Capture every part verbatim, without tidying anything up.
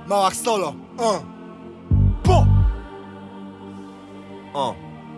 Małach solo. Uh. Po. O.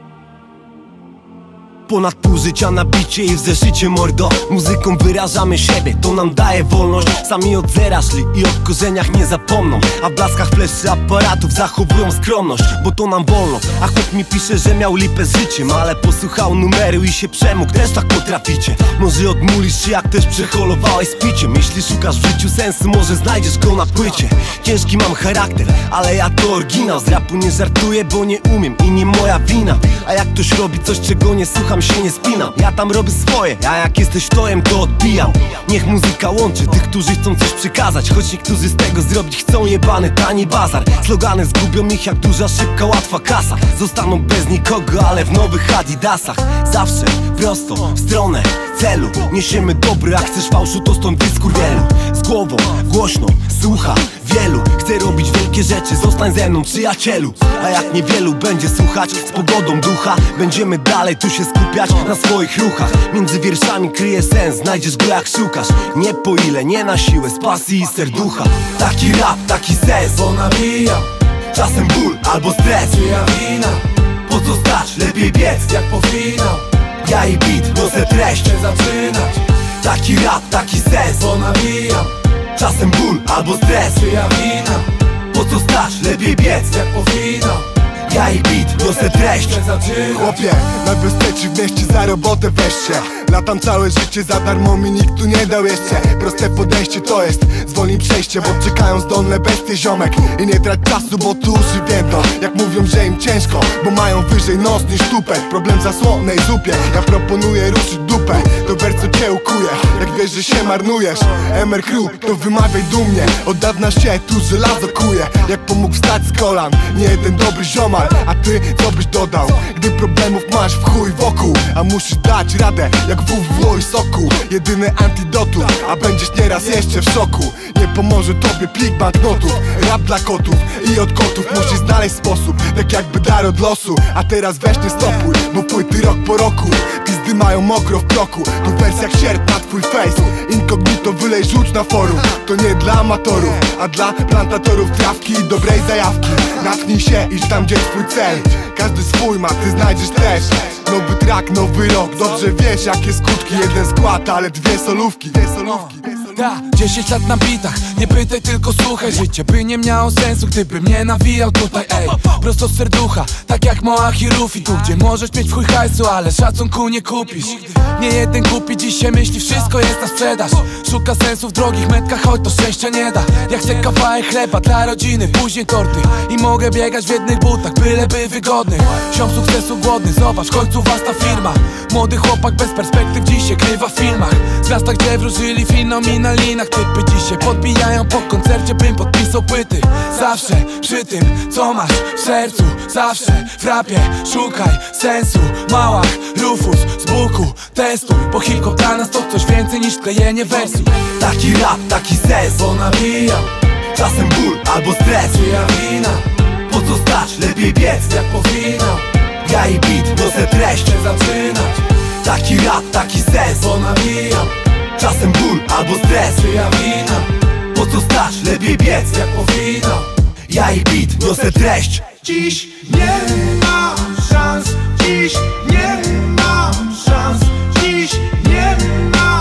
Ponad pół życia na bicie i w zeszycie, mordo. Muzyką wyrażamy siebie, to nam daje wolność. Sami od zera szli i o korzeniach nie zapomną, a w blaskach fleszy aparatów zachowują skromność, bo to nam wolno. A chłop mi pisze, że miał lipę z życiem, ale posłuchał numeru i się przemógł. Też tak potraficie. Może odmulisz się, jak też przeholowałeś z piciem. Jeśli szukasz w życiu sensu, może znajdziesz go na płycie. Ciężki mam charakter, ale ja to oryginał. Z rapu nie żartuję, bo nie umiem i nie moja wina. A jak ktoś robi coś, czego nie słucham, się nie spinam. Ja tam robię swoje, a jak jesteś tojem, to odbijam. Niech muzyka łączy tych, którzy chcą coś przekazać, choć niektórzy z tego zrobić chcą jebany tani bazar. Slogany zgubią ich jak duża, szybka, łatwa kasa. Zostaną bez nikogo, ale w nowych adidasach. Zawsze prosto, w stronę celu. Niesiemy dobre, jak chcesz fałszu, to stąd dyskur wielu. Z głową, głośno, słucha wielu. Chcę robić wielkie rzeczy, zostań ze mną, przyjacielu. A jak niewielu będzie słuchać, z pogodą ducha będziemy dalej tu się skupiać na swoich ruchach. Między wierszami kryje sens, znajdziesz go jak szukasz. Nie po ile, nie na siłę, z pasji i serducha. Taki rap, taki sens, bo nabijam. Czasem ból albo stres, czyja wina? Po co stać, lepiej biec Jak po finał. Ja i beat, niosę treść. Chcę zaczynać. Taki rap, taki sens, bo nabijam. Czasem ból albo stres, czyja wina? Po co stać, lepiej biec Jak po finał. Ja i beat, niosę treść. Chcę zaczynać. Chłopie, na wyspie czy w mieście za robotę weź się. Latam całe życie, za darmo mi nikt tu nie dał jeszcze. Proste podejście to jest, zwolnij przejście, bo czekają zdolne bestie, ziomek. I nie trać czasu, bo tu uszy więdą. Jak mówią, że im ciężko, bo mają wyżej nos niż tupet. Problem w zasłonej zupie, ja proponuję ruszyć dupę. To wersu cię ukuje, jak wiesz, że się marnujesz. M R Crew, to wymawiaj dumnie. Od dawna się tu żelazo kuje. Jak pomógł wstać z kolan, nie jeden dobry ziomal. A ty co byś dodał, gdy problemów masz w chuj wokół? A musisz dać radę, jak w w i soku. Jedyny antidotum, a będziesz nieraz jeszcze w szoku. Nie pomoże tobie plik banknotów, rap dla kotów i od kotów. Musisz znaleźć sposób, tak jakby dar od losu. A teraz weź nie stopuj, bo płyty rok po roku. Pizdy mają mokro w kroku, tu wersja jak sierp na twój face. Incognito wylej, rzuć na forum. To nie dla amatorów, a dla plantatorów trawki i dobrej zajawki. Natchnij się, idź tam, gdzie twój cel. Każdy swój ma, ty znajdziesz też. Nowy track, nowy rok, dobrze wiesz jakie skutki. Jeden skład, ale dwie solówki. Dwie solówki. Da, dziesięć lat na bitach, nie pytaj, tylko słuchaj. Życie by nie miało sensu, gdybym nie nawijał tutaj, ej. Prosto z serducha, tak jak Moach i Rufi. Tu gdzie możesz mieć w chuj hajsu, ale szacunku nie kupisz. Nie jeden kupi dzisiaj myśli, wszystko jest na sprzedaż. Szuka sensu w drogich metkach, choć to szczęścia nie da. Ja chcę kawałek chleba dla rodziny, później torty. I mogę biegać w jednych butach, byleby wygodnych. Ziom sukcesu głodny, zobacz, w końcu własna firma. Młody chłopak bez perspektyw dziś się krywa w filmach. Z miasta, gdzie wróżyli finał mi na linach. Typy dzisiaj podbijają po koncercie, bym podpisał płyty. Zawsze przy tym, co masz w sercu. Zawsze w rapie szukaj sensu. Małach, Rufus, z buku testuj, bo hip-hop dla nas to coś więcej niż klejenie wersu. Taki rap, taki sens, bo nabijam. Czasem ból albo stres, czyja wina? Po co stać, lepiej biec Jak po finał. Ja i beat, niosę treść. Chcę zaczynać. Taki rap, taki sens, bo nabijam. Czasem ból albo stres, czyja wina? Po co stać, lepiej biec Jak po finał. Ja i beat, niosę treść. Dziś nie mam szans, dziś nie mam szans, dziś nie mam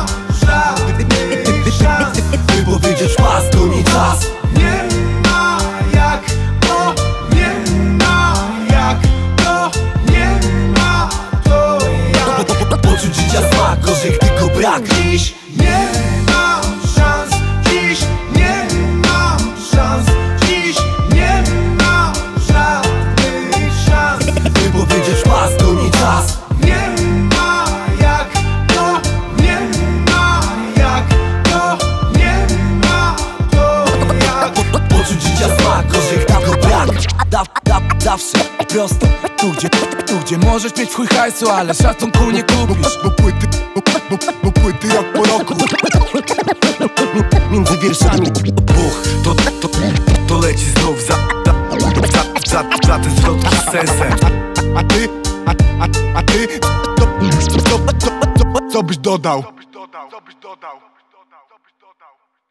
żadnych szans. Wypowiedzieć pas, to nie czas. Nie ma jak to, nie ma jak to, nie ma to jak. Poczuć życia smak, orzech tylko brak. Dziś nie mam szans, dziś nie mam szans, dziś nie mam żadnych szans. Wypowiedzieć pas, to nie czas. Nie ma jak to, nie ma jak to, nie ma to jak. Poczuć życia smak, orzech tylko brak. Da, da, zawsze prosto, tu gdzie, Tu gdzie możesz mieć w chuj hajsu, ale szacunku nie kupisz. Bo płyty, bo, bo, bo płyty rok po roku. Między wierszami buch, to, to, to leci znów za, za, za, za ten zwrot z sensem. A ty, a, a, a ty, co, co, co, co, co byś dodał? Co byś dodał?